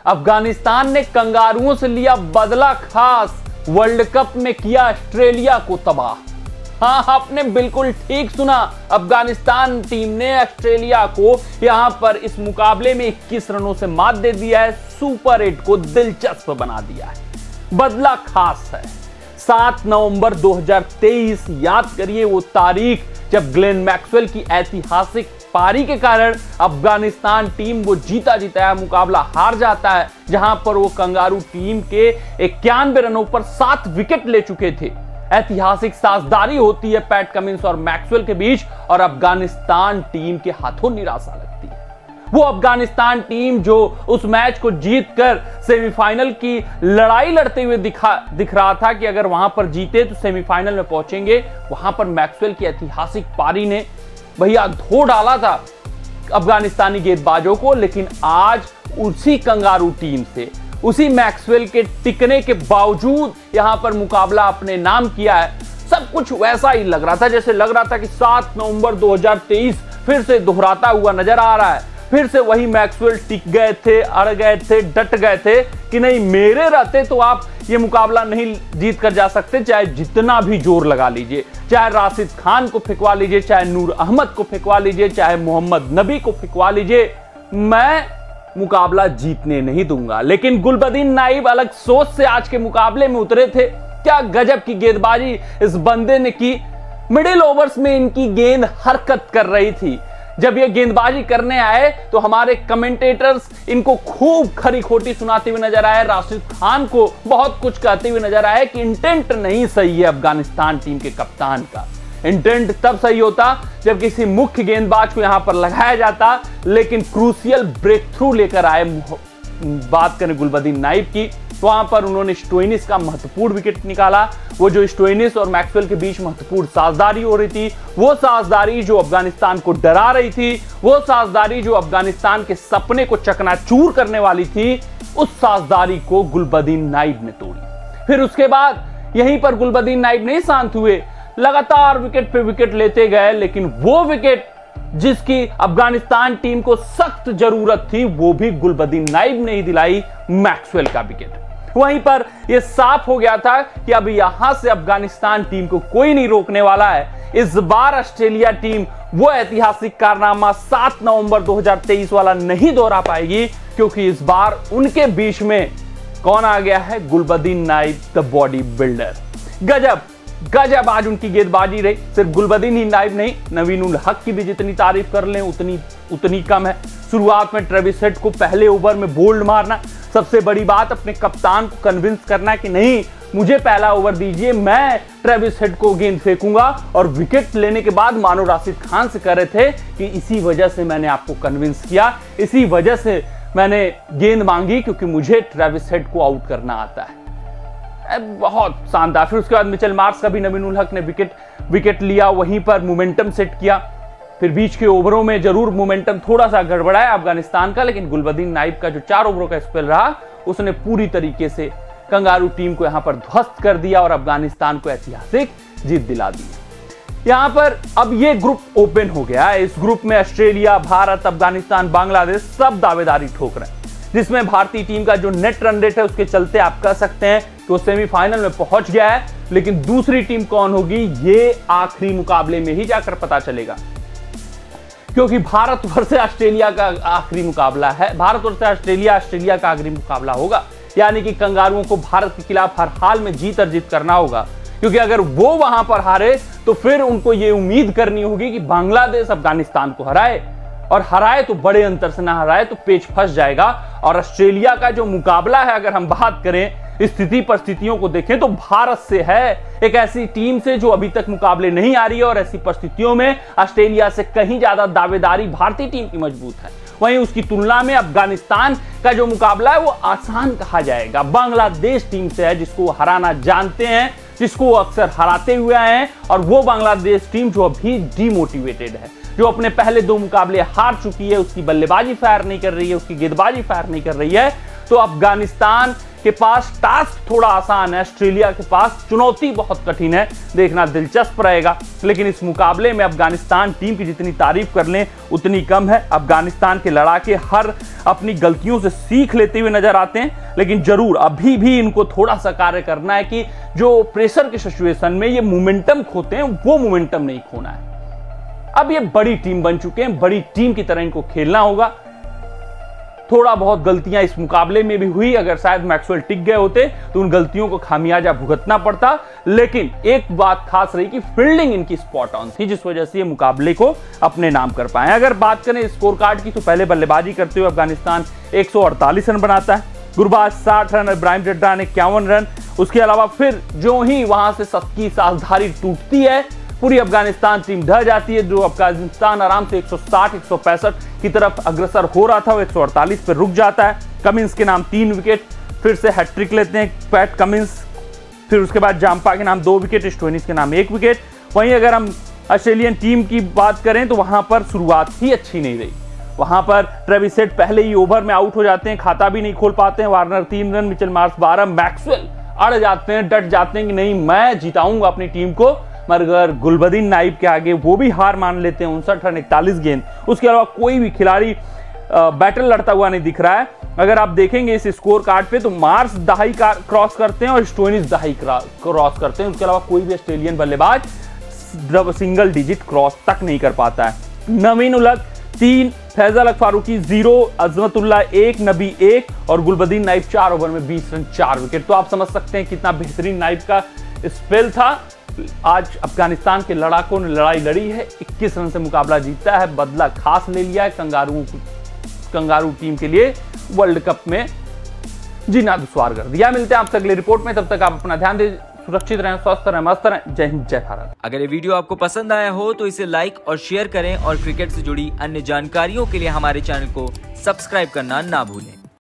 अफगानिस्तान ने कंगारुओं से लिया बदला खास, वर्ल्ड कप में किया ऑस्ट्रेलिया को तबाह। हाँ, आपने बिल्कुल ठीक सुना, अफगानिस्तान टीम ने ऑस्ट्रेलिया को यहां पर इस मुकाबले में 21 रनों से मात दे दिया है, सुपर 8 को दिलचस्प बना दिया है। बदला खास है 7 नवंबर 2023, याद करिए वो तारीख जब ग्लेन मैक्सवेल की ऐतिहासिक पारी के कारण अफगानिस्तान टीम वो जीता जिताया मुकाबला हार जाता है, जहां पर वो कंगारू टीम के 91 रनों पर 7 विकेट ले चुके थे। ऐतिहासिक साझेदारी होती है पैट कमिंस और मैक्सवेल के बीच और अफगानिस्तान टीम के हाथों निराशा लगती है। वो अफगानिस्तान टीम जो उस मैच को जीतकर सेमीफाइनल की लड़ाई लड़ते हुए दिख रहा था कि अगर वहां पर जीते तो सेमीफाइनल में पहुंचेंगे, वहां पर मैक्सवेल की ऐतिहासिक पारी ने भैया धो डाला था अफगानिस्तानी गेंदबाजों को। लेकिन आज उसी कंगारू टीम से, उसी मैक्सवेल के टिकने के बावजूद यहां पर मुकाबला अपने नाम किया है। सब कुछ वैसा ही लग रहा था जैसे लग रहा था कि 7 नवंबर 2023 फिर से दोहराता हुआ नजर आ रहा है। फिर से वही मैक्सवेल टिक गए थे, अड़ गए थे, डट गए थे कि नहीं, मेरे रहते तो आप ये मुकाबला नहीं जीत कर जा सकते, चाहे जितना भी जोर लगा लीजिए, चाहे राशिद खान को फेंकवा लीजिए, चाहे नूर अहमद को फेंकवा लीजिए, चाहे मोहम्मद नबी को फेंकवा लीजिए, मैं मुकाबला जीतने नहीं दूंगा। लेकिन गुलबदीन नाइब अलग सोच से आज के मुकाबले में उतरे थे। क्या गजब की गेंदबाजी इस बंदे ने की। मिडिल ओवर्स में इनकी गेंद हरकत कर रही थी। जब ये गेंदबाजी करने आए तो हमारे कमेंटेटर्स इनको खूब खरी खोटी सुनाते हुए नजर आए, राशिद खान को बहुत कुछ कहते हुए नजर आए कि इंटेंट नहीं सही है अफगानिस्तान टीम के कप्तान का। इंटेंट तब सही होता जब किसी मुख्य गेंदबाज को यहां पर लगाया जाता, लेकिन क्रूशियल ब्रेक थ्रू लेकर आए। बात करें गुलबदीन नाइब की, वहां पर उन्होंने स्टोइनिस का महत्वपूर्ण विकेट निकाला। वो जो स्टोइनिस और मैक्सवेल के बीच महत्वपूर्ण साझेदारी हो रही थी, वो साझेदारी जो अफगानिस्तान को डरा रही थी, वो साझेदारी जो अफगानिस्तान के सपने को चकनाचूर करने वाली थी, उस साझेदारी को गुलबदीन नाइब ने तोड़ी। फिर उसके बाद यहीं पर गुलबदीन नाइब नहीं शांत हुए, लगातार विकेट पे विकेट लेते गए। लेकिन वो विकेट जिसकी अफगानिस्तान टीम को सख्त जरूरत थी, वो भी गुलबदीन नाइब ने ही दिलाई, मैक्सवेल का विकेट। वहीं पर यह साफ हो गया था कि अब यहां से अफगानिस्तान टीम को कोई नहीं रोकने वाला है। इस बार ऑस्ट्रेलिया टीम वो ऐतिहासिक कारनामा 7 नवंबर 2023 वाला नहीं दोहरा पाएगी, क्योंकि इस बार उनके बीच में कौन आ गया है? Gulbadin Naib, the body builder. गजब गजब आज उनकी गेंदबाजी रही। सिर्फ गुलबदीन ही नाइब नहीं, नवीन उल हक की भी जितनी तारीफ कर लें उतनी कम है। शुरुआत में ट्रेविस हेड को पहले ओवर में बोल्ड मारना, सबसे बड़ी बात अपने कप्तान को कन्विंस करना कि नहीं, मुझे पहला ओवर दीजिए, मैं ट्रेविस हेड को गेंद फेंकूंगा। और विकेट लेने के बाद मानो राशिद खान से कह रहे थे कि इसी वजह से मैंने आपको कन्विंस किया, इसी वजह से मैंने गेंद मांगी, क्योंकि मुझे ट्रेविस हेड को आउट करना आता है। बहुत शानदार। फिर उसके बाद मिचेल मार्श का भी नवीन उल हक ने विकेट लिया, वहीं पर मोमेंटम सेट किया। फिर बीच के ओवरों में जरूर मोमेंटम थोड़ा सा गड़बड़ाया अफगानिस्तान का, लेकिन गुलबदीन नाइब का जो 4 ओवरों का स्पेल रहा, उसने पूरी तरीके से कंगारू टीम को यहां पर ध्वस्त कर दिया और अफगानिस्तान को ऐतिहासिक जीत दिला दी। यहां पर अब ये ग्रुप ओपन हो गया है। इस ग्रुप में ऑस्ट्रेलिया, भारत, अफगानिस्तान, बांग्लादेश सब दावेदारी ठोक रहे हैं, जिसमें भारतीय टीम का जो नेट रन रेट है उसके चलते आप कह सकते हैं कि वो सेमीफाइनल में पहुंच गया है। लेकिन दूसरी टीम कौन होगी, ये आखिरी मुकाबले में ही जाकर पता चलेगा, क्योंकि भारत वर्सेस ऑस्ट्रेलिया का आखिरी मुकाबला है। भारत वर्सेस ऑस्ट्रेलिया का आखिरी मुकाबला होगा, यानी कि कंगारुओं को भारत के खिलाफ हर हाल में जीत अर्जित करना होगा। क्योंकि अगर वो वहां पर हारे तो फिर उनको ये उम्मीद करनी होगी कि बांग्लादेश अफगानिस्तान को हराए, और हराए तो बड़े अंतर से ना हराए तो पेच फंस जाएगा। और ऑस्ट्रेलिया का जो मुकाबला है, अगर हम बात करें स्थिति परिस्थितियों को देखें, तो भारत से है, एक ऐसी टीम से जो अभी तक मुकाबले नहीं आ रही है। और ऐसी परिस्थितियों में ऑस्ट्रेलिया से कहीं ज्यादा दावेदारी भारतीय टीम की मजबूत है। वहीं उसकी तुलना में अफगानिस्तान का जो मुकाबला है वो आसान कहा जाएगा। बांग्लादेश टीम से है, जिसको हराना जानते हैं, जिसको वो अक्सर हराते हुए आए हैं। और वो बांग्लादेश टीम जो अभी डीमोटिवेटेड है, जो अपने पहले 2 मुकाबले हार चुकी है, उसकी बल्लेबाजी फायर नहीं कर रही है, उसकी गेंदबाजी फायर नहीं कर रही है। तो अफगानिस्तान के पास टास्क थोड़ा आसान है, ऑस्ट्रेलिया के पास चुनौती बहुत कठिन है। देखना दिलचस्प रहेगा। लेकिन इस मुकाबले में अफगानिस्तान टीम की जितनी तारीफ कर लें उतनी कम है। अफगानिस्तान के लड़ाके हर अपनी गलतियों से सीख लेते हुए नजर आते हैं, लेकिन जरूर अभी भी इनको थोड़ा सा कार्य करना है कि जो प्रेशर के सिचुएशन में ये मोमेंटम खोते हैं वो मोमेंटम नहीं खोना है। अब ये बड़ी टीम बन चुके हैं, बड़ी टीम की तरह इनको खेलना होगा। थोड़ा बहुत गलतियां इस मुकाबले में भी हुई, अगर शायद मैक्सवेल टिक गए होते तो उन गलतियों को खामियाजा भुगतना पड़ता। लेकिन एक बात खास रही कि फील्डिंग इनकी स्पॉट ऑन थी, जिस वजह से ये मुकाबले को अपने नाम कर पाए। अगर बात करें स्कोर कार्ड की तो पहले बल्लेबाजी करते हुए अफगानिस्तान 148 रन बनाता है, गुरबाज 60 रन, इब्राहिम चड्ढा ने 51 रन। उसके अलावा फिर जो ही वहां से सबकी साझधारी टूटती है, पूरी अफगानिस्तान टीम ढह जाती है। जो अफगानिस्तान आराम से 160-165 की तरफ अग्रसर हो रहा था वो 148 पर रुक जाता है। कमिंस के नाम 3 विकेट, फिर से हैट्रिक लेते हैं पैट कमिंस। फिर उसके बाद जाम्पा के नाम 2 विकेट, स्टोइनिस के नाम 1 विकेट। वहीं अगर हम ऑस्ट्रेलियन टीम की बात करें तो वहां पर शुरुआत ही अच्छी नहीं रही। वहां पर ट्रेविस हेड पहले ही ओवर में आउट हो जाते हैं, खाता भी नहीं खोल पाते हैं। Warner 3 run, Mitchell Marsh 12, Maxwell अड़ जाते हैं, डट जाते हैं कि नहीं मैं जिताऊंगा अपनी टीम को, मगर गुलबदीन नाइब के आगे वो भी हार मान लेते हैं। 59 रन 41 गेंद। उसके अलावा कोई भी खिलाड़ी बैटल लड़ता हुआ नहीं दिख रहा है। अगर आप देखेंगे इस स्कोर कार्ड पे तो मार्श दहाई क्रॉस करते हैं और स्टोइनिस दहाई क्रॉस करते हैं। उसके अलावा कोई भी ऑस्ट्रेलियन बल्लेबाज सिंगल डिजिट क्रॉस तक नहीं कर पाता है। नवीन उलग 3, फैजल हक फारूकी 0, अजमतुल्ला 1, नबी 1 और गुलबदीन नाइब 4 ओवर में 20 रन 4 विकेट। तो आप समझ सकते हैं कितना बेहतरीन नाइब का स्पेल था। आज अफगानिस्तान के लड़ाकों ने लड़ाई लड़ी है, 21 रन से मुकाबला जीता है, बदला खास ले लिया है कंगारू टीम के लिए वर्ल्ड कप में जीना दुश्वार कर दिया। मिलते हैं आपसे अगली रिपोर्ट में, तब तक आप अपना ध्यान दें, सुरक्षित रहें, स्वस्थ रहें, मस्त रहें। जय हिंद, जय भारत। अगर ये वीडियो आपको पसंद आया हो तो इसे लाइक और शेयर करें और क्रिकेट से जुड़ी अन्य जानकारियों के लिए हमारे चैनल को सब्सक्राइब करना ना भूलें।